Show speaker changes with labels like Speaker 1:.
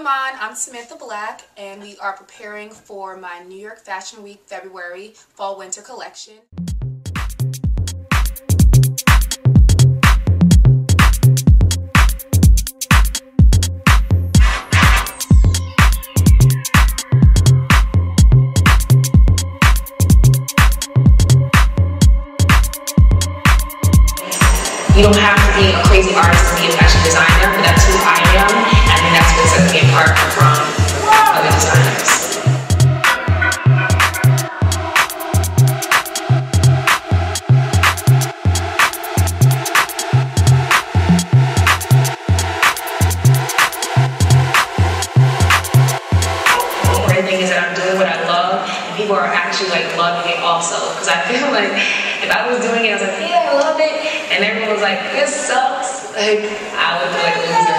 Speaker 1: everyone, I'm Samantha Black, and we are preparing for my New York Fashion Week February Fall-Winter collection. You don't have to be a crazy artist to be a fashion designer, but that's who I am, and I think that's what sets me apart from other designers. The great thing is that I'm doing what I love, and people are actually like loving it also, because I feel like if I was doing it, I was like, yeah, I love it, and everyone was like, this sucks, like, I would feel like